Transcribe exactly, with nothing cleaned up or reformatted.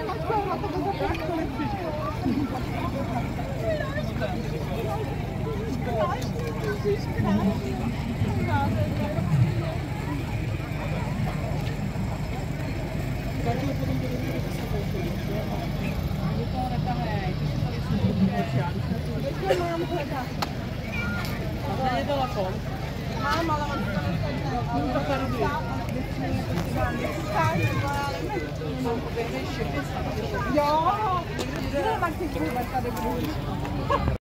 Mám, ale on to nechce. Jo, tak si vůbec tady budu.